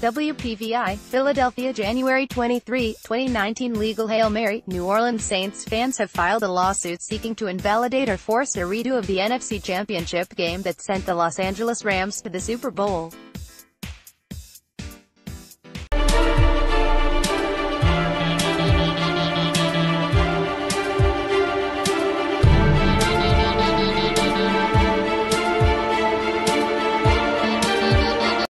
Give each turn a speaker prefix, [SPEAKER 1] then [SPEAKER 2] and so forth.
[SPEAKER 1] WPVI, Philadelphia, January 23, 2019. Legal Hail Mary. New Orleans Saints fans have filed a lawsuit seeking to invalidate or force a redo of the NFC Championship game that sent the Los Angeles Rams to the Super Bowl.